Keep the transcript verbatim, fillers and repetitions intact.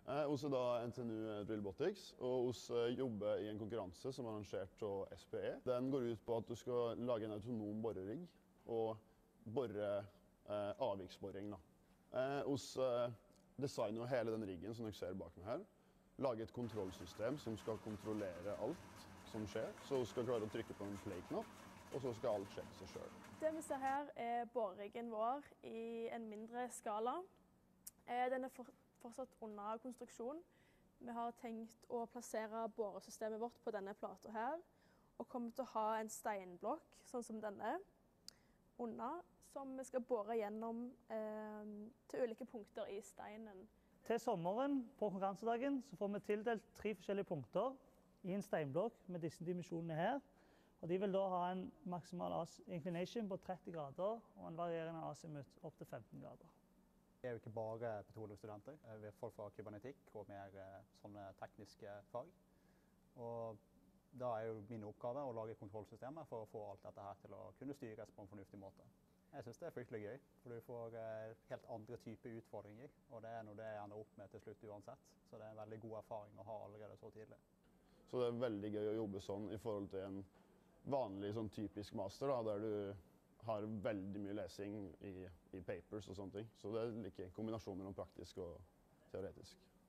Vi er da N T N U Drillbotics, og vi jobber i en konkurranse som er arrangert av S P E. Den går ut på at du skal lage en autonom borerigg og borre eh, avviksboring. Vi designer hele den riggen som dere ser bak meg her. Lage et kontrollsystem som skal kontrollere alt som skjer. Så vi skal klare å trykke på en play-knapp, og så skal alt skje på seg selv. Det vi ser her er boreriggen vår i en mindre skala. Den er fortsatt under konstruksjon. Vi har tenkt å plassere boresystemet vårt på denne plata her, og kommer til å ha en steinblokk, sånn som denne, under, som vi skal bore gjennom eh, til ulike punkter i steinen. Til sommeren på konkurransedagen så får vi tildelt tre forskjellige punkter i en steinblokk med disse dimensjonene her. Og de vil da ha en maksimal inclination på tretti grader og en varierende azimut opp til femten grader. Vi er jo ikke bare petroleumsstudenter. Vi er folk fra kybernetikk og mer sånne tekniske fag. Og da er jo min oppgave å lage kontrollsystemer for å få alt dette her til å kunne styres på en fornuftig måte. Jeg synes det er fryktelig gøy, for du får helt andre typer utfordringer, og det er noe det jeg ender opp med til slutt uansett. Så det er en veldig god erfaring å ha allerede så tidlig. Så det er veldig gøy å jobbe sånn i forhold til en vanlig sånn typisk master, da, der du har veldig mye lesing i, i papers og sånne ting. Så det er like kombinasjonen mellom praktisk og teoretisk.